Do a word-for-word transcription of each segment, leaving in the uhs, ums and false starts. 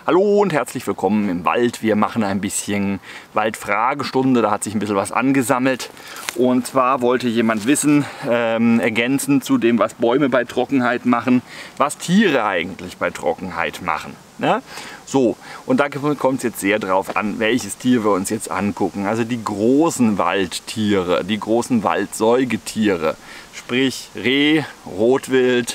Hallo und herzlich willkommen im Wald. Wir machen ein bisschen Waldfragestunde, da hat sich ein bisschen was angesammelt. Und zwar wollte jemand wissen, ähm, ergänzend zu dem, was Bäume bei Trockenheit machen, was Tiere eigentlich bei Trockenheit machen. Ne? So, und da kommt es jetzt sehr drauf an, welches Tier wir uns jetzt angucken. Also die großen Waldtiere, die großen Waldsäugetiere, sprich Reh, Rotwild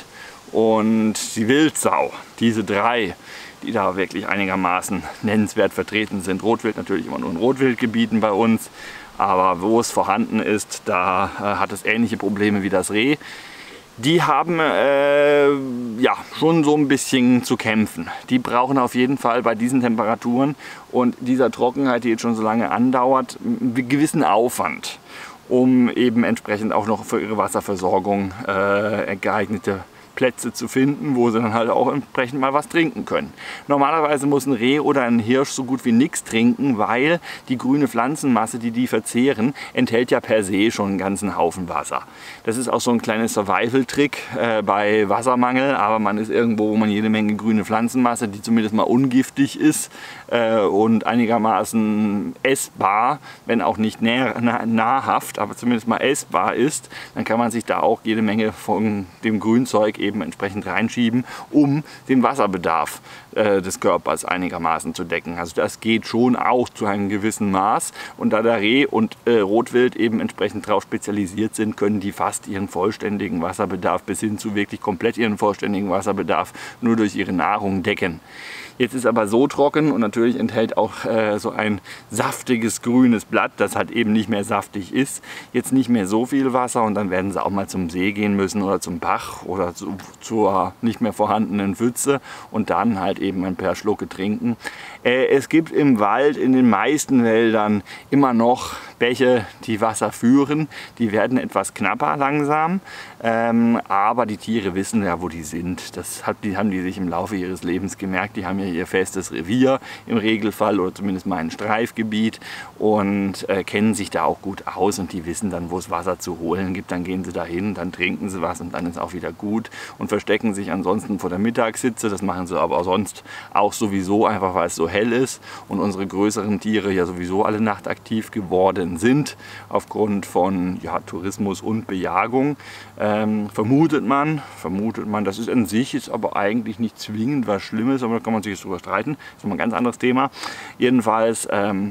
und die Wildsau, diese drei, die da wirklich einigermaßen nennenswert vertreten sind. Rotwild natürlich immer nur in Rotwildgebieten bei uns, aber wo es vorhanden ist, da äh, hat es ähnliche Probleme wie das Reh. Die haben äh, ja schon so ein bisschen zu kämpfen. Die brauchen auf jeden Fall bei diesen Temperaturen und dieser Trockenheit, die jetzt schon so lange andauert, einen gewissen Aufwand, um eben entsprechend auch noch für ihre Wasserversorgung äh, geeignete Plätze zu finden, wo sie dann halt auch entsprechend mal was trinken können. Normalerweise muss ein Reh oder ein Hirsch so gut wie nichts trinken, weil die grüne Pflanzenmasse, die die verzehren, enthält ja per se schon einen ganzen Haufen Wasser. Das ist auch so ein kleiner Survival-Trick äh, bei Wassermangel, aber man ist irgendwo, wo man jede Menge grüne Pflanzenmasse, die zumindest mal ungiftig ist äh, und einigermaßen essbar, wenn auch nicht nah, nah, nahrhaft, aber zumindest mal essbar ist, dann kann man sich da auch jede Menge von dem Grünzeug eben entsprechend reinschieben, um den Wasserbedarf äh, des Körpers einigermaßen zu decken. Also das geht schon auch zu einem gewissen Maß, und da der Reh und äh, Rotwild eben entsprechend darauf spezialisiert sind, können die fast ihren vollständigen Wasserbedarf bis hin zu wirklich komplett ihren vollständigen Wasserbedarf nur durch ihre Nahrung decken. Jetzt ist aber so trocken und natürlich enthält auch äh, so ein saftiges grünes Blatt, das halt eben nicht mehr saftig ist, jetzt nicht mehr so viel Wasser, und dann werden sie auch mal zum See gehen müssen oder zum Bach oder zu, zur nicht mehr vorhandenen Pfütze und dann halt eben ein paar Schlucke trinken. Äh, es gibt im Wald, in den meisten Wäldern, immer noch Bäche, die Wasser führen. Die werden etwas knapper langsam, ähm, aber die Tiere wissen ja, wo die sind. Das hat, die haben die sich im Laufe ihres Lebens gemerkt. Die haben ja ihr festes Revier im Regelfall oder zumindest mal ein Streifgebiet und äh, kennen sich da auch gut aus, und die wissen dann, wo es Wasser zu holen gibt. Dann gehen sie dahin, dann trinken sie was und dann ist auch wieder gut, und verstecken sich ansonsten vor der Mittagshitze. Das machen sie aber sonst auch sowieso, einfach weil es so hell ist und unsere größeren Tiere ja sowieso alle nachtaktiv geworden sind aufgrund von ja, Tourismus und Bejagung. Ähm, vermutet man, vermutet man, das ist an sich ist aber eigentlich nicht zwingend was Schlimmes, aber da kann man sich jetzt drüber streiten. Das ist nochmal ein ganz anderes Thema. Jedenfalls, ähm,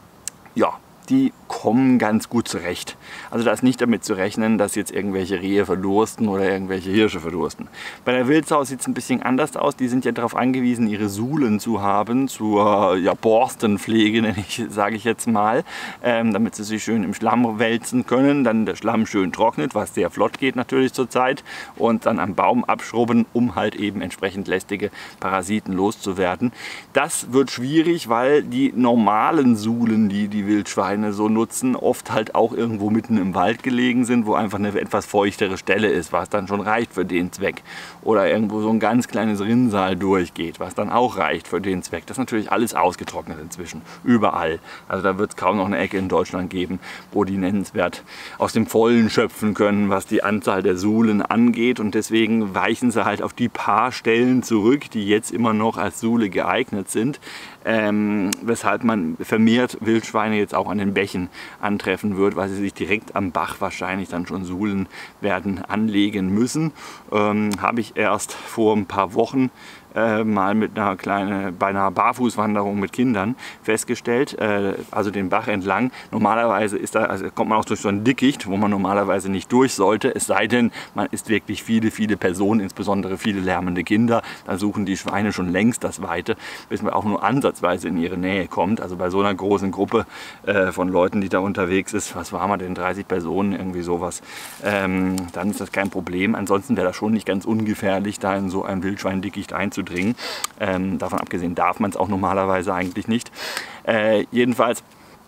ja, die kommen ganz gut zurecht. Also da ist nicht damit zu rechnen, dass jetzt irgendwelche Rehe verdursten oder irgendwelche Hirsche verdursten. Bei der Wildsau sieht es ein bisschen anders aus. Die sind ja darauf angewiesen, ihre Suhlen zu haben, zur ja, Borstenpflege, sage ich jetzt mal, ähm, damit sie sich schön im Schlamm wälzen können, dann der Schlamm schön trocknet, was sehr flott geht natürlich zurzeit, und dann am Baum abschrubben, um halt eben entsprechend lästige Parasiten loszuwerden. Das wird schwierig, weil die normalen Suhlen, die die Wildschweine so nutzen, oft halt auch irgendwo mitten im Wald gelegen sind, wo einfach eine etwas feuchtere Stelle ist, was dann schon reicht für den Zweck. Oder irgendwo so ein ganz kleines Rinnsal durchgeht, was dann auch reicht für den Zweck. Das ist natürlich alles ausgetrocknet inzwischen, überall. Also da wird es kaum noch eine Ecke in Deutschland geben, wo die nennenswert aus dem Vollen schöpfen können, was die Anzahl der Suhlen angeht, und deswegen weichen sie halt auf die paar Stellen zurück, die jetzt immer noch als Suhle geeignet sind. Ähm, weshalb man vermehrt Wildschweine jetzt auch an den Bächen antreffen wird, weil sie sich direkt am Bach wahrscheinlich dann schon Suhlen werden anlegen müssen. Ähm, habe ich erst vor ein paar Wochen äh, mal mit einer kleinen, bei einer Barfußwanderung mit Kindern festgestellt, äh, also den Bach entlang. Normalerweise ist da, also kommt man auch durch so ein Dickicht, wo man normalerweise nicht durch sollte, es sei denn, man ist wirklich viele, viele Personen, insbesondere viele lärmende Kinder. Da suchen die Schweine schon längst das Weite, bis man auch nur ansatzweise in ihre Nähe kommt. Also bei so einer großen Gruppe äh, von Leuten, die da unterwegs ist, was waren wir denn, dreißig Personen, irgendwie sowas, ähm, dann ist das kein Problem. Ansonsten wäre das schon nicht ganz ungefährlich, da in so ein Wildschweindickicht einzudringen. Ähm, davon abgesehen darf man es auch normalerweise eigentlich nicht. Äh, jedenfalls,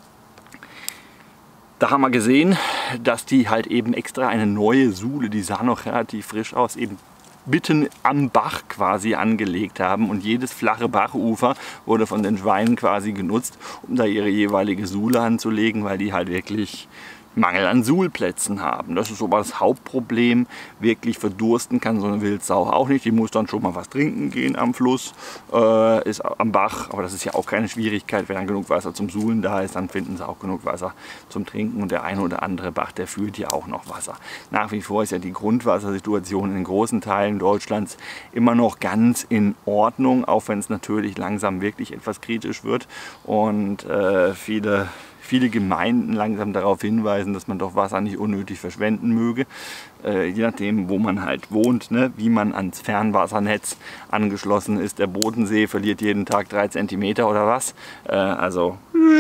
da haben wir gesehen, dass die halt eben extra eine neue Suhle, die sah noch relativ frisch aus, eben mitten am Bach quasi angelegt haben, und jedes flache Bachufer wurde von den Schweinen quasi genutzt, um da ihre jeweilige Suhle anzulegen, weil die halt wirklich Mangel an Suhlplätzen haben. Das ist so das Hauptproblem. Wirklich verdursten kann so eine Wildsau auch nicht. Die muss dann schon mal was trinken gehen am Fluss, äh, ist am Bach. Aber das ist ja auch keine Schwierigkeit. Wenn dann genug Wasser zum Suhlen da ist, dann finden sie auch genug Wasser zum Trinken. Und der eine oder andere Bach, der führt ja auch noch Wasser. Nach wie vor ist ja die Grundwassersituation in großen Teilen Deutschlands immer noch ganz in Ordnung, auch wenn es natürlich langsam wirklich etwas kritisch wird und äh, viele viele Gemeinden langsam darauf hinweisen, dass man doch Wasser nicht unnötig verschwenden möge. Äh, je nachdem, wo man halt wohnt, ne, wie man ans Fernwassernetz angeschlossen ist. Der Bodensee verliert jeden Tag drei Zentimeter oder was. Äh, also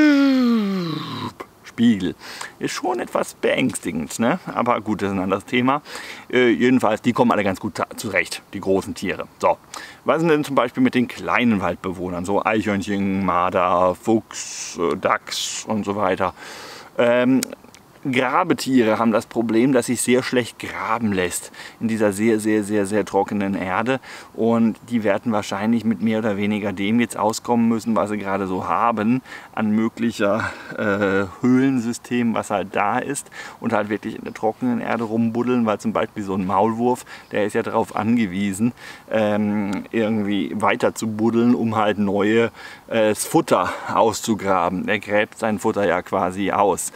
Spiegel. Ist schon etwas beängstigend, ne? Aber gut, das ist ein anderes Thema. Äh, jedenfalls, die kommen alle ganz gut zurecht, die großen Tiere. So, was ist denn zum Beispiel mit den kleinen Waldbewohnern? So Eichhörnchen, Marder, Fuchs, Dachs und so weiter. Ähm, Grabetiere haben das Problem, dass sich sehr schlecht graben lässt in dieser sehr, sehr, sehr, sehr trockenen Erde. Und die werden wahrscheinlich mit mehr oder weniger dem jetzt auskommen müssen, was sie gerade so haben, an möglicher äh, Höhlensystem, was halt da ist. Und halt wirklich in der trockenen Erde rumbuddeln, weil zum Beispiel so ein Maulwurf, der ist ja darauf angewiesen, ähm, irgendwie weiter zu buddeln, um halt neues äh, Futter auszugraben. Der gräbt sein Futter ja quasi aus.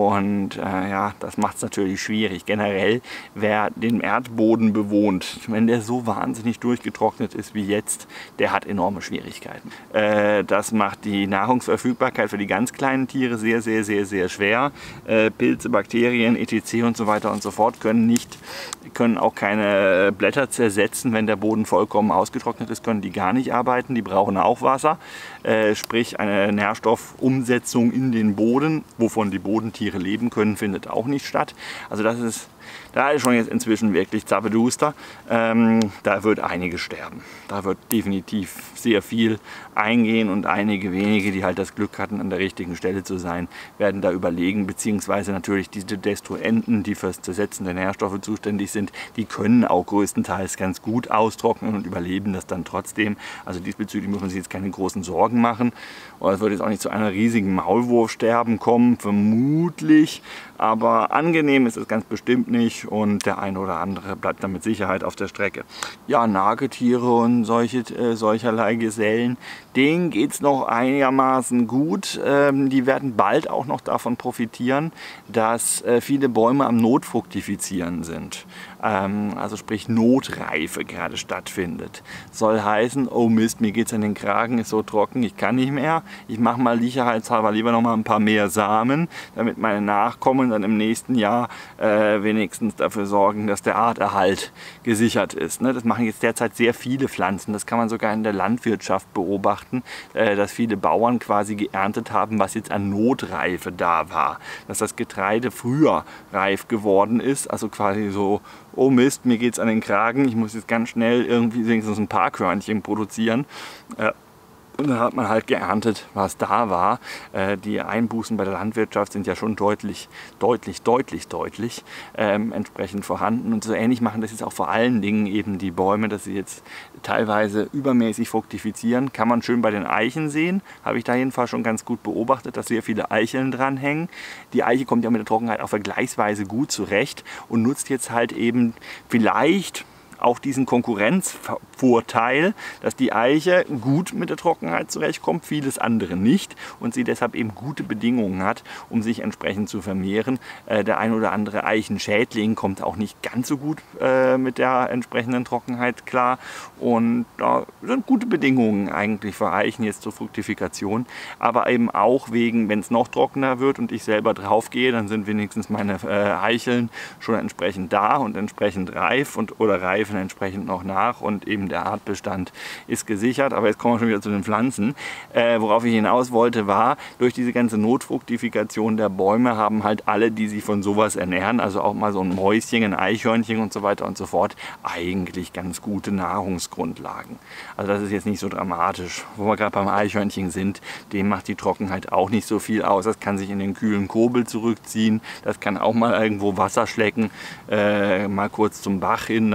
Und äh, ja, das macht es natürlich schwierig. Generell, wer den Erdboden bewohnt, wenn der so wahnsinnig durchgetrocknet ist wie jetzt, der hat enorme Schwierigkeiten. Äh, das macht die Nahrungsverfügbarkeit für die ganz kleinen Tiere sehr, sehr, sehr, sehr schwer. Äh, Pilze, Bakterien, et cetera und so weiter und so fort können nicht, können auch keine Blätter zersetzen. Wenn der Boden vollkommen ausgetrocknet ist, können die gar nicht arbeiten. Die brauchen auch Wasser, äh, sprich eine Nährstoffumsetzung in den Boden, wovon die Bodentiere leben können, findet auch nicht statt. Also das ist, da ist schon jetzt inzwischen wirklich zappeduster. Ähm, da wird einiges sterben. Da wird definitiv sehr viel eingehen und einige wenige, die halt das Glück hatten, an der richtigen Stelle zu sein, werden da überlegen, beziehungsweise natürlich diese Destruenten, die fürs Zersetzen der Nährstoffe zuständig sind, die können auch größtenteils ganz gut austrocknen und überleben das dann trotzdem. Also diesbezüglich muss man sich jetzt keine großen Sorgen machen. Und es wird jetzt auch nicht zu einer riesigen Maulwurfsterben kommen, vermutlich. Aber angenehm ist es ganz bestimmt nicht und der eine oder andere bleibt dann mit Sicherheit auf der Strecke. Ja, Nagetiere und solche, äh, solcherlei Gesellen, denen geht es noch einigermaßen gut. Ähm, die werden bald auch noch davon profitieren, dass äh, viele Bäume am Notfruktifizieren sind. Ähm, also sprich Notreife gerade stattfindet. Soll heißen, oh Mist, mir geht es an den Kragen, ist so trocken, ich kann nicht mehr. Ich mache mal sicherheitshalber lieber noch mal ein paar mehr Samen, damit meine Nachkommen dann im nächsten Jahr äh, wenigstens dafür sorgen, dass der Arterhalt gesichert ist. Ne? Das machen jetzt derzeit sehr viele Pflanzen. Das kann man sogar in der Landwirtschaft beobachten, äh, dass viele Bauern quasi geerntet haben, was jetzt an Notreife da war. Dass das Getreide früher reif geworden ist, also quasi so, oh Mist, mir geht es an den Kragen, ich muss jetzt ganz schnell irgendwie wenigstens ein paar Körnchen produzieren. Äh, Und dann hat man halt geerntet, was da war. Äh, die Einbußen bei der Landwirtschaft sind ja schon deutlich, deutlich, deutlich, deutlich ähm, entsprechend vorhanden. Und so ähnlich machen das jetzt auch vor allen Dingen eben die Bäume, dass sie jetzt teilweise übermäßig fruktifizieren. Kann man schön bei den Eichen sehen. Habe ich da jedenfalls schon ganz gut beobachtet, dass sehr viele Eicheln dranhängen. Die Eiche kommt ja mit der Trockenheit auch vergleichsweise gut zurecht und nutzt jetzt halt eben vielleicht auch diesen Konkurrenzvorteil, dass die Eiche gut mit der Trockenheit zurechtkommt, vieles andere nicht und sie deshalb eben gute Bedingungen hat, um sich entsprechend zu vermehren. Äh, der ein oder andere Eichenschädling kommt auch nicht ganz so gut äh, mit der entsprechenden Trockenheit klar und da äh, sind gute Bedingungen eigentlich für Eichen jetzt zur Fruktifikation, aber eben auch wegen, wenn es noch trockener wird und ich selber drauf gehe, dann sind wenigstens meine äh, Eicheln schon entsprechend da und entsprechend reif und oder reif entsprechend noch nach und eben der Artbestand ist gesichert. Aber jetzt kommen wir schon wieder zu den Pflanzen. Äh, worauf ich hinaus wollte war, durch diese ganze Notfruktifikation der Bäume haben halt alle, die sich von sowas ernähren, also auch mal so ein Mäuschen, ein Eichhörnchen und so weiter und so fort, eigentlich ganz gute Nahrungsgrundlagen. Also das ist jetzt nicht so dramatisch. Wo wir gerade beim Eichhörnchen sind, dem macht die Trockenheit auch nicht so viel aus. Das kann sich in den kühlen Kobel zurückziehen, das kann auch mal irgendwo Wasser schlecken, äh, mal kurz zum Bach hin, dann muss es halt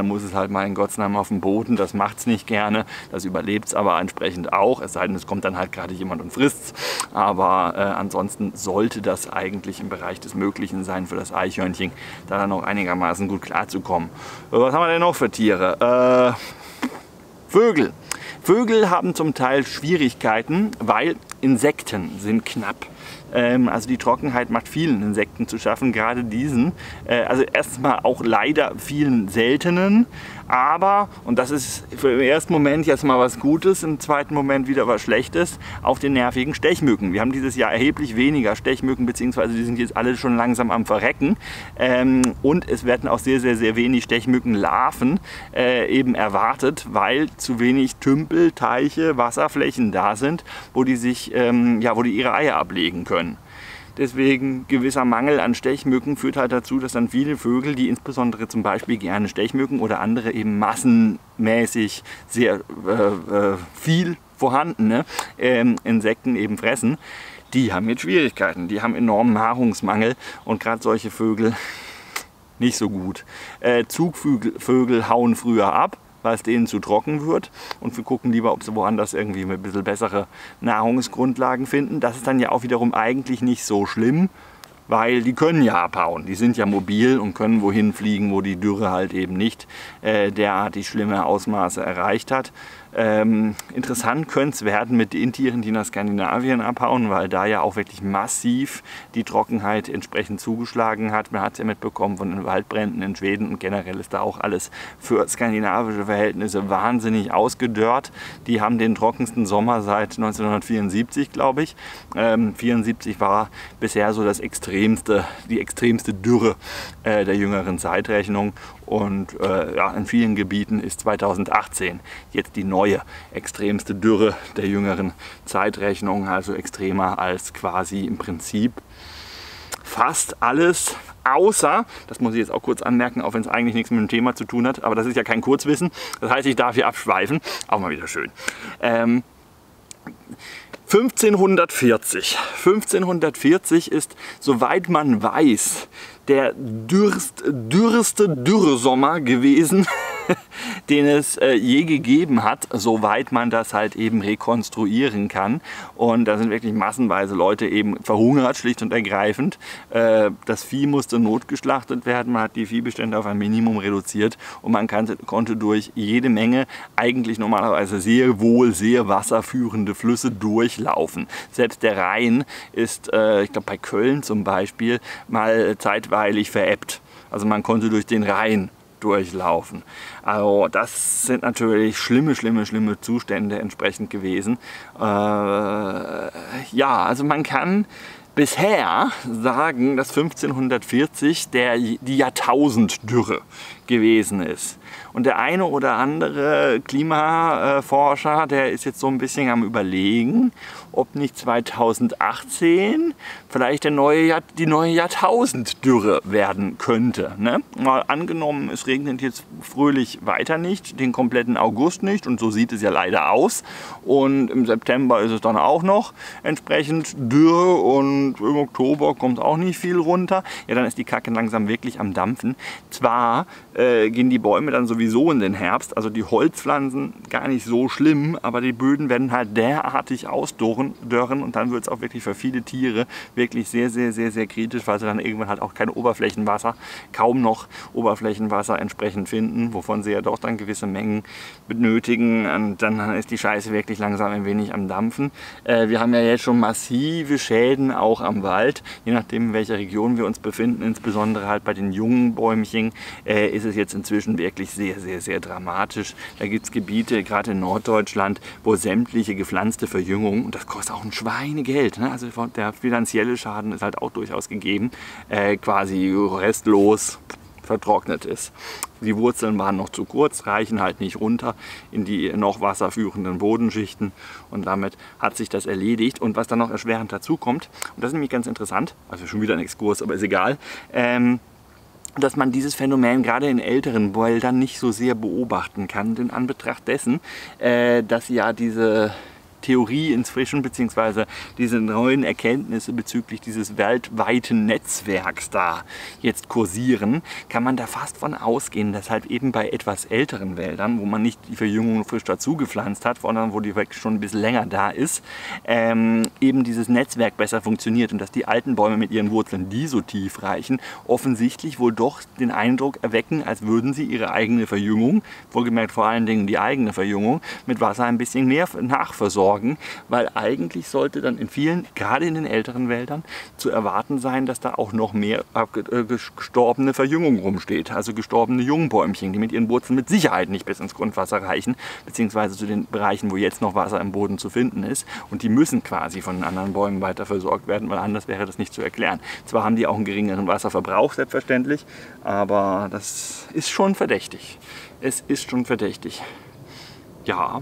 halt mal in Gottes Namen auf den Boden. Das macht es nicht gerne, das überlebt es aber entsprechend auch. Es sei denn, es kommt dann halt gerade jemand und frisst es. Aber äh, ansonsten sollte das eigentlich im Bereich des Möglichen sein für das Eichhörnchen, da dann auch einigermaßen gut klarzukommen. Was haben wir denn noch für Tiere? Äh, Vögel. Vögel haben zum Teil Schwierigkeiten, weil Insekten sind knapp. Ähm, also die Trockenheit macht vielen Insekten zu schaffen, gerade diesen. Äh, also erstmal auch leider vielen seltenen, aber, und das ist für den ersten Moment jetzt mal was Gutes, im zweiten Moment wieder was Schlechtes, auf den nervigen Stechmücken. Wir haben dieses Jahr erheblich weniger Stechmücken, beziehungsweise die sind jetzt alle schon langsam am Verrecken. Ähm, und es werden auch sehr, sehr, sehr wenig Stechmückenlarven äh, eben erwartet, weil zu wenig Tümpel, Teiche, Wasserflächen da sind, wo die sich, ähm, ja, wo die ihre Eier ablegen können. Deswegen gewisser Mangel an Stechmücken führt halt dazu, dass dann viele Vögel, die insbesondere zum Beispiel gerne Stechmücken oder andere eben massenmäßig sehr äh, äh, viel vorhandene ähm, Insekten eben fressen, die haben jetzt Schwierigkeiten. Die haben enormen Nahrungsmangel und gerade solche Vögel nicht so gut. Äh, Zugvögel Vögel hauen früher ab, weil es denen zu trocken wird, und wir gucken lieber, ob sie woanders irgendwie ein bisschen bessere Nahrungsgrundlagen finden. Das ist dann ja auch wiederum eigentlich nicht so schlimm, weil die können ja abhauen. Die sind ja mobil und können wohin fliegen, wo die Dürre halt eben nicht äh, derartig schlimme Ausmaße erreicht hat. Ähm, interessant könnte es werden mit den Tieren, die nach Skandinavien abhauen, weil da ja auch wirklich massiv die Trockenheit entsprechend zugeschlagen hat. Man hat es ja mitbekommen von den Waldbränden in Schweden, und generell ist da auch alles für skandinavische Verhältnisse wahnsinnig ausgedörrt. Die haben den trockensten Sommer seit neunzehnhundertvierundsiebzig, glaube ich. Ähm, vierundsiebzig war bisher so das extremste, die extremste Dürre äh, der jüngeren Zeitrechnung. Und äh, ja, in vielen Gebieten ist zweitausendachtzehn jetzt die neue extremste Dürre der jüngeren Zeitrechnung, also extremer als quasi im Prinzip fast alles, außer, das muss ich jetzt auch kurz anmerken, auch wenn es eigentlich nichts mit dem Thema zu tun hat, aber das ist ja kein Kurzwissen, das heißt, ich darf hier abschweifen, auch mal wieder schön. Ähm, fünfzehnhundertvierzig. fünfzehnhundertvierzig ist, soweit man weiß, der dürst, dürrste Dürresommer gewesen, den es äh, je gegeben hat, soweit man das halt eben rekonstruieren kann. Und da sind wirklich massenweise Leute eben verhungert, schlicht und ergreifend. Äh, das Vieh musste notgeschlachtet werden, man hat die Viehbestände auf ein Minimum reduziert und man kann, konnte durch jede Menge eigentlich normalerweise sehr wohl sehr wasserführende Flüsse durchlaufen. Selbst der Rhein ist, äh, ich glaube bei Köln zum Beispiel, mal zeitweilig verebbt. Also man konnte durch den Rhein durchlaufen. Also das sind natürlich schlimme, schlimme, schlimme Zustände entsprechend gewesen. Äh, ja, also man kann bisher sagen, dass fünfzehnhundertvierzig der, die Jahrtausenddürre gewesen ist. Und der eine oder andere Klimaforscher, der ist jetzt so ein bisschen am Überlegen, ob nicht zweitausendachtzehn vielleicht der neue Jahr, die neue Jahrtausenddürre werden könnte. Ne? Mal angenommen, es regnet jetzt fröhlich weiter nicht, den kompletten August nicht, und so sieht es ja leider aus. Und im September ist es dann auch noch entsprechend dürr, und im Oktober kommt auch nicht viel runter. Ja, dann ist die Kacke langsam wirklich am Dampfen. Zwar äh, gehen die Bäume dann sowieso in den Herbst, also die Holzpflanzen gar nicht so schlimm, aber die Böden werden halt derartig ausdörren, und dann wird es auch wirklich für viele Tiere wirklich sehr, sehr, sehr, sehr kritisch, weil sie dann irgendwann halt auch kein Oberflächenwasser, kaum noch Oberflächenwasser entsprechend finden, wovon sie ja doch dann gewisse Mengen benötigen, und dann ist die Scheiße wirklich langsam ein wenig am Dampfen. Äh, wir haben ja jetzt schon massive Schäden auch am Wald, je nachdem in welcher Region wir uns befinden, insbesondere halt bei den jungen Bäumchen, äh, ist es jetzt inzwischen wirklich sehr, sehr, sehr dramatisch. Da gibt es Gebiete, gerade in Norddeutschland, wo sämtliche gepflanzte Verjüngung, und das kostet auch ein Schweinegeld, ne? Also der finanzielle Schaden ist halt auch durchaus gegeben, äh, quasi restlos vertrocknet ist. Die Wurzeln waren noch zu kurz, reichen halt nicht runter in die noch wasserführenden Bodenschichten, und damit hat sich das erledigt. Und was dann noch erschwerend dazu kommt, und das ist nämlich ganz interessant, also schon wieder ein Exkurs, aber ist egal, ähm, dass man dieses Phänomen gerade in älteren Wäldern nicht so sehr beobachten kann, in Anbetracht dessen, äh, dass ja diese Theorie inzwischen, beziehungsweise diese neuen Erkenntnisse bezüglich dieses weltweiten Netzwerks da jetzt kursieren, kann man da fast von ausgehen, dass halt eben bei etwas älteren Wäldern, wo man nicht die Verjüngung frisch dazu gepflanzt hat, sondern wo die wirklich schon ein bisschen länger da ist, ähm, eben dieses Netzwerk besser funktioniert und dass die alten Bäume mit ihren Wurzeln, die so tief reichen, offensichtlich wohl doch den Eindruck erwecken, als würden sie ihre eigene Verjüngung, wohlgemerkt vor allen Dingen die eigene Verjüngung, mit Wasser ein bisschen mehr nachversorgen, weil eigentlich sollte dann in vielen, gerade in den älteren Wäldern, zu erwarten sein, dass da auch noch mehr gestorbene Verjüngung rumsteht, also gestorbene Jungbäumchen, die mit ihren Wurzeln mit Sicherheit nicht bis ins Grundwasser reichen, beziehungsweise zu den Bereichen, wo jetzt noch Wasser im Boden zu finden ist, und die müssen quasi von den anderen Bäumen weiter versorgt werden, weil anders wäre das nicht zu erklären. Zwar haben die auch einen geringeren Wasserverbrauch, selbstverständlich, aber das ist schon verdächtig. Es ist schon verdächtig. Ja.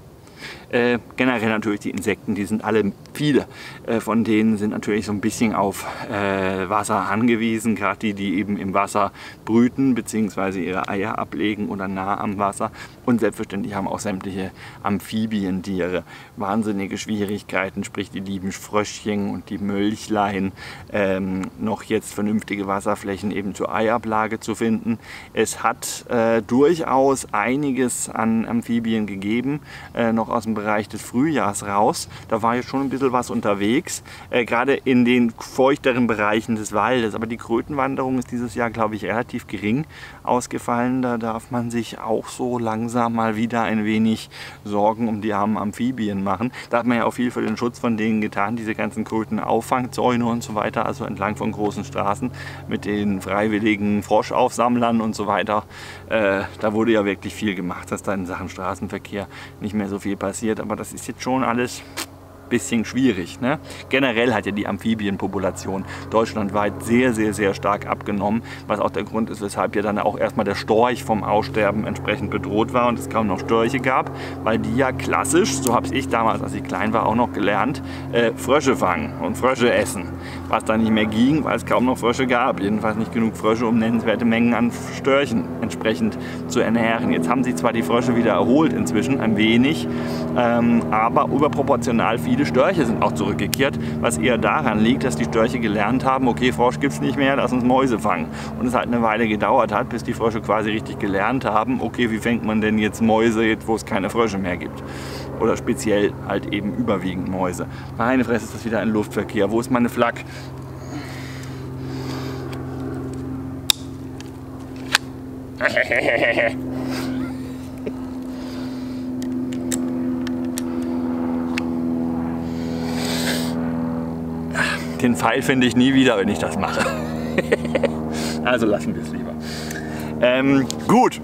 Äh, generell natürlich die Insekten, die sind alle, viele äh, von denen sind natürlich so ein bisschen auf äh, Wasser angewiesen, gerade die, die eben im Wasser brüten bzw. ihre Eier ablegen oder nah am Wasser, und selbstverständlich haben auch sämtliche Amphibientiere wahnsinnige Schwierigkeiten, sprich die lieben Fröschchen und die Mölchlein, ähm, noch jetzt vernünftige Wasserflächen eben zur Eiablage zu finden. Es hat äh, durchaus einiges an Amphibien gegeben, äh, noch aus dem Bereich des Frühjahrs raus. Da war jetzt schon ein bisschen was unterwegs, äh, gerade in den feuchteren Bereichen des Waldes. Aber die Krötenwanderung ist dieses Jahr, glaube ich, relativ gering ausgefallen. Da darf man sich auch so langsam mal wieder ein wenig Sorgen um die armen Amphibien machen. Da hat man ja auch viel für den Schutz von denen getan, diese ganzen Krötenauffangzäune und so weiter, also entlang von großen Straßen mit den freiwilligen Froschaufsammlern und so weiter. Äh, da wurde ja wirklich viel gemacht, dass da in Sachen Straßenverkehr nicht mehr so viel passiert. Aber das ist jetzt schon alles ein bisschen schwierig, ne? Generell hat ja die Amphibienpopulation deutschlandweit sehr, sehr, sehr stark abgenommen, was auch der Grund ist, weshalb ja dann auch erstmal der Storch vom Aussterben entsprechend bedroht war und es kaum noch Störche gab, weil die ja klassisch, so habe ich damals, als ich klein war, auch noch gelernt, äh, Frösche fangen und Frösche essen. Was dann nicht mehr ging, weil es kaum noch Frösche gab. Jedenfalls nicht genug Frösche, um nennenswerte Mengen an Störchen entsprechend zu ernähren. Jetzt haben sich zwar die Frösche wieder erholt inzwischen, ein wenig, ähm, aber überproportional viele Störche sind auch zurückgekehrt, was eher daran liegt, dass die Störche gelernt haben, okay, Frosch gibt es nicht mehr, lass uns Mäuse fangen. Und es halt eine Weile gedauert hat, bis die Frösche quasi richtig gelernt haben, okay, wie fängt man denn jetzt Mäuse, jetzt wo es keine Frösche mehr gibt. Oder speziell halt eben überwiegend Mäuse. Meine Fresse, ist das wieder ein Luftverkehr. Wo ist meine Flak? Den Pfeil finde ich nie wieder, wenn ich das mache. Also lassen wir es lieber. Ähm, gut.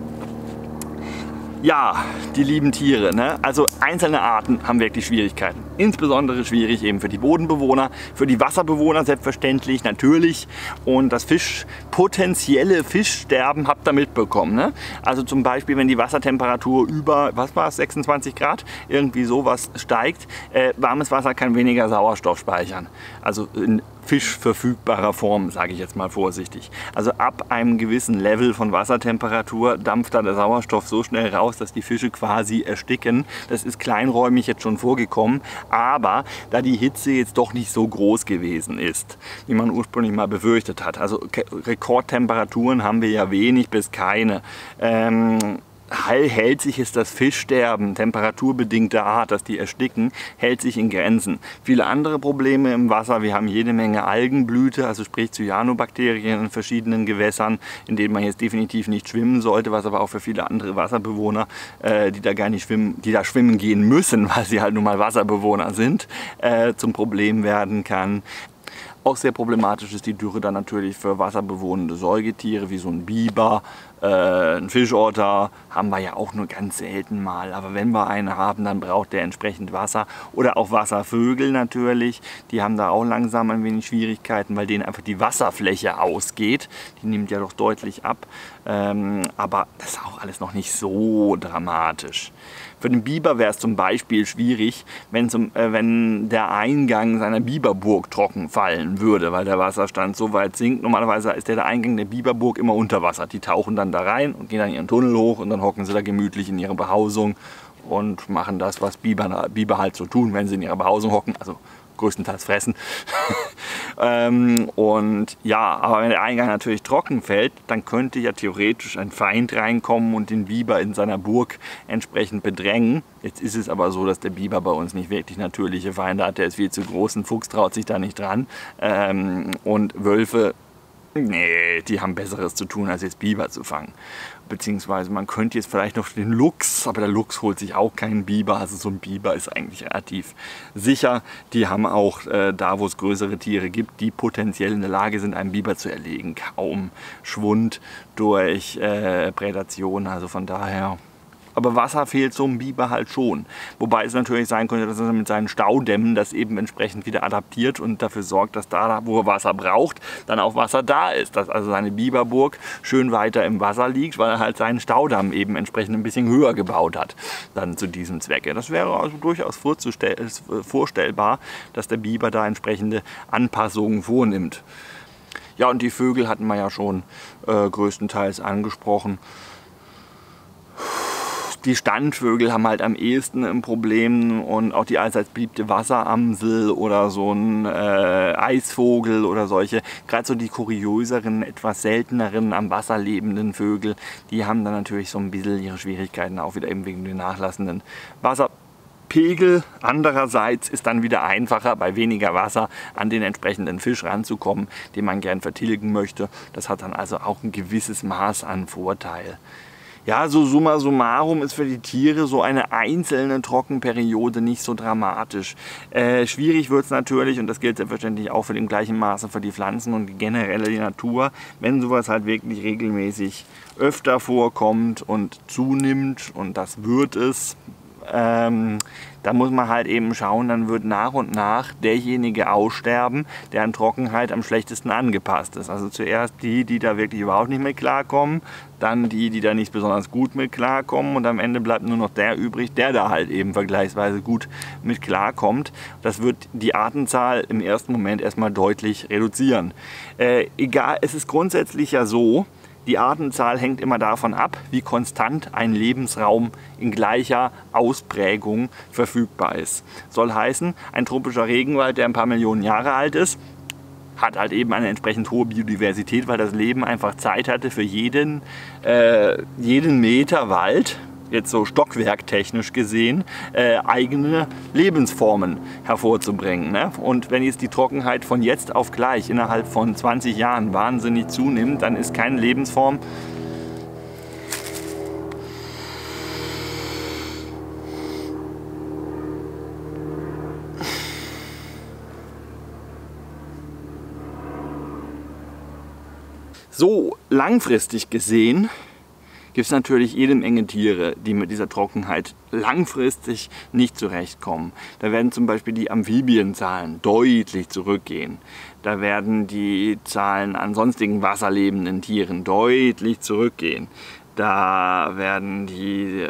Ja, die lieben Tiere, ne? Also einzelne Arten haben wirklich Schwierigkeiten. Insbesondere schwierig eben für die Bodenbewohner, für die Wasserbewohner selbstverständlich, natürlich. Und das Fisch, potenzielle Fischsterben habt ihr mitbekommen, ne? Also zum Beispiel, wenn die Wassertemperatur über, was war es, sechsundzwanzig Grad, irgendwie sowas steigt, äh, warmes Wasser kann weniger Sauerstoff speichern. Also in fischverfügbarer Form, sage ich jetzt mal vorsichtig. Also ab einem gewissen Level von Wassertemperatur dampft da der Sauerstoff so schnell raus, dass die Fische quasi ersticken. Das ist kleinräumig jetzt schon vorgekommen, aber da die Hitze jetzt doch nicht so groß gewesen ist, wie man ursprünglich mal befürchtet hat. Also Rekordtemperaturen haben wir ja wenig bis keine. Ähm, hält sich ist das Fischsterben temperaturbedingter Art, dass die ersticken, hält sich in Grenzen. Viele andere Probleme im Wasser, wir haben jede Menge Algenblüte, also sprich Cyanobakterien in verschiedenen Gewässern, in denen man jetzt definitiv nicht schwimmen sollte, was aber auch für viele andere Wasserbewohner, äh, die da gar nicht schwimmen, die da schwimmen gehen müssen, weil sie halt nun mal Wasserbewohner sind, äh, zum Problem werden kann. Auch sehr problematisch ist die Dürre dann natürlich für wasserbewohnende Säugetiere wie so ein Biber, äh, ein Fischotter, haben wir ja auch nur ganz selten mal. Aber wenn wir einen haben, dann braucht der entsprechend Wasser. Oder auch Wasservögel natürlich, die haben da auch langsam ein wenig Schwierigkeiten, weil denen einfach die Wasserfläche ausgeht. Die nimmt ja doch deutlich ab. Ähm, aber das ist auch alles noch nicht so dramatisch. Für den Biber wäre es zum Beispiel schwierig, wenn, zum, äh, wenn der Eingang seiner Biberburg trocken fallen würde, weil der Wasserstand so weit sinkt. Normalerweise ist der, der Eingang der Biberburg immer unter Wasser. Die tauchen dann da rein und gehen dann ihren Tunnel hoch und dann hocken sie da gemütlich in ihrer Behausung und machen das, was Biber, Biber halt so tun, wenn sie in ihrer Behausung hocken, also größtenteils fressen. ähm, und ja, aber wenn der Eingang natürlich trocken fällt, dann könnte ja theoretisch ein Feind reinkommen und den Biber in seiner Burg entsprechend bedrängen. Jetzt ist es aber so, dass der Biber bei uns nicht wirklich natürliche Feinde hat, der ist viel zu groß, ein Fuchs traut sich da nicht dran. Ähm, und Wölfe, nee, die haben Besseres zu tun, als jetzt Biber zu fangen. Beziehungsweise man könnte jetzt vielleicht noch den Luchs, aber der Luchs holt sich auch keinen Biber. Also so ein Biber ist eigentlich relativ sicher. Die haben auch äh, da, wo es größere Tiere gibt, die potenziell in der Lage sind, einen Biber zu erlegen. Kaum Schwund durch äh, Prädation, also von daher... Aber Wasser fehlt so einem Biber halt schon. Wobei es natürlich sein könnte, dass er mit seinen Staudämmen das eben entsprechend wieder adaptiert und dafür sorgt, dass da, wo er Wasser braucht, dann auch Wasser da ist. Dass also seine Biberburg schön weiter im Wasser liegt, weil er halt seinen Staudamm eben entsprechend ein bisschen höher gebaut hat, dann zu diesem Zwecke. Das wäre also durchaus vorstellbar, dass der Biber da entsprechende Anpassungen vornimmt. Ja, und die Vögel hatten wir ja schon äh, größtenteils angesprochen. Die Standvögel haben halt am ehesten ein Problem und auch die allseits beliebte Wasseramsel oder so ein äh, Eisvogel oder solche, gerade so die kurioseren, etwas selteneren am Wasser lebenden Vögel, die haben dann natürlich so ein bisschen ihre Schwierigkeiten, auch wieder eben wegen den nachlassenden Wasserpegel. Andererseits ist dann wieder einfacher, bei weniger Wasser an den entsprechenden Fisch ranzukommen, den man gern vertilgen möchte. Das hat dann also auch ein gewisses Maß an Vorteil. Ja, so summa summarum ist für die Tiere so eine einzelne Trockenperiode nicht so dramatisch. Äh, schwierig wird es natürlich, und das gilt selbstverständlich auch für dem gleichen Maße für die Pflanzen und generell die Natur, wenn sowas halt wirklich regelmäßig öfter vorkommt und zunimmt, und das wird es. Ähm, da muss man halt eben schauen, dann wird nach und nach derjenige aussterben, der an Trockenheit am schlechtesten angepasst ist. Also zuerst die, die da wirklich überhaupt nicht mehr klarkommen, dann die, die da nicht besonders gut mit klarkommen, und am Ende bleibt nur noch der übrig, der da halt eben vergleichsweise gut mit klarkommt. Das wird die Artenzahl im ersten Moment erstmal deutlich reduzieren. Äh, egal, es ist grundsätzlich ja so, die Artenzahl hängt immer davon ab, wie konstant ein Lebensraum in gleicher Ausprägung verfügbar ist. Soll heißen, ein tropischer Regenwald, der ein paar Millionen Jahre alt ist, hat halt eben eine entsprechend hohe Biodiversität, weil das Leben einfach Zeit hatte, für jeden, äh, jeden Meter Wald, jetzt so stockwerktechnisch gesehen, äh, eigene Lebensformen hervorzubringen. Ne? Und wenn jetzt die Trockenheit von jetzt auf gleich innerhalb von zwanzig Jahren wahnsinnig zunimmt, dann ist keine Lebensform so langfristig gesehen. Gibt es natürlich jede Menge Tiere, die mit dieser Trockenheit langfristig nicht zurechtkommen. Da werden zum Beispiel die Amphibienzahlen deutlich zurückgehen. Da werden die Zahlen an sonstigen wasserlebenden Tieren deutlich zurückgehen. Da werden die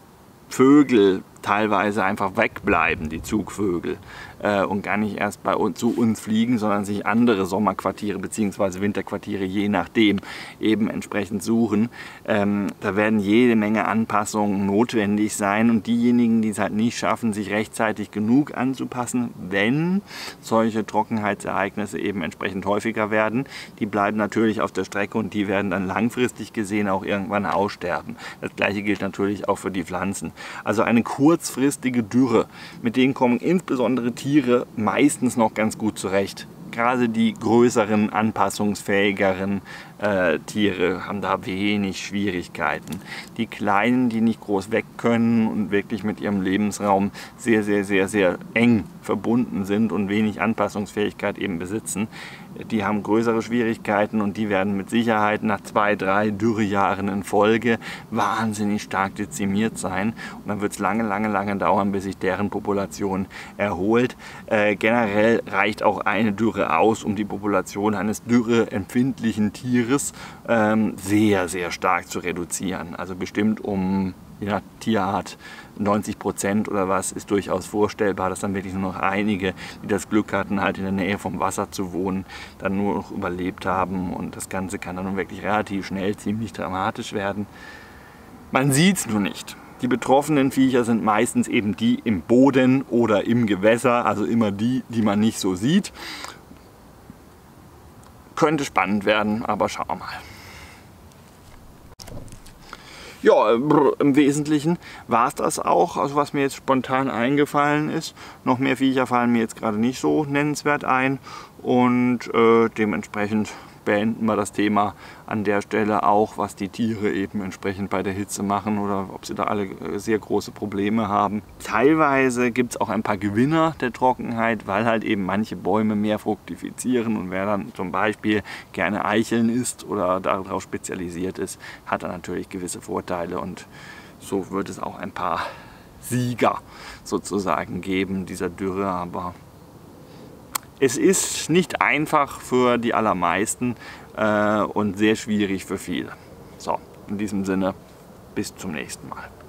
Vögel teilweise einfach wegbleiben, die Zugvögel, äh, und gar nicht erst bei uns, zu uns fliegen, sondern sich andere Sommerquartiere bzw. Winterquartiere je nachdem eben entsprechend suchen. Ähm, da werden jede Menge Anpassungen notwendig sein, und diejenigen, die es halt nicht schaffen, sich rechtzeitig genug anzupassen, wenn solche Trockenheitsereignisse eben entsprechend häufiger werden, die bleiben natürlich auf der Strecke und die werden dann langfristig gesehen auch irgendwann aussterben. Das gleiche gilt natürlich auch für die Pflanzen. Also eine kurzfristige Dürre, mit denen kommen insbesondere Tiere meistens noch ganz gut zurecht. Gerade die größeren, anpassungsfähigeren äh, Tiere haben da wenig Schwierigkeiten. Die kleinen, die nicht groß weg können und wirklich mit ihrem Lebensraum sehr, sehr, sehr, sehr eng verbunden sind und wenig Anpassungsfähigkeit eben besitzen, die haben größere Schwierigkeiten, und die werden mit Sicherheit nach zwei, drei Dürrejahren in Folge wahnsinnig stark dezimiert sein. Und dann wird es lange, lange, lange dauern, bis sich deren Population erholt. Äh, generell reicht auch eine Dürre aus, um die Population eines dürreempfindlichen Tieres ähm, sehr, sehr stark zu reduzieren. Also bestimmt um, je nach Tierart, neunzig Prozent oder was ist durchaus vorstellbar, dass dann wirklich nur noch einige, die das Glück hatten, halt in der Nähe vom Wasser zu wohnen, dann nur noch überlebt haben, und das Ganze kann dann wirklich relativ schnell ziemlich dramatisch werden. Man sieht es nur nicht. Die betroffenen Viecher sind meistens eben die im Boden oder im Gewässer, also immer die, die man nicht so sieht. Könnte spannend werden, aber schauen wir mal. Ja, im Wesentlichen war es das auch, also was mir jetzt spontan eingefallen ist. Noch mehr Viecher fallen mir jetzt gerade nicht so nennenswert ein und äh, dementsprechend beenden wir das Thema an der Stelle auch, was die Tiere eben entsprechend bei der Hitze machen oder ob sie da alle sehr große Probleme haben. Teilweise gibt es auch ein paar Gewinner der Trockenheit, weil halt eben manche Bäume mehr fruktifizieren und wer dann zum Beispiel gerne Eicheln isst oder darauf spezialisiert ist, hat dann natürlich gewisse Vorteile und so wird es auch ein paar Sieger sozusagen geben dieser Dürre, aber es ist nicht einfach für die allermeisten äh, und sehr schwierig für viele. So, in diesem Sinne, bis zum nächsten Mal.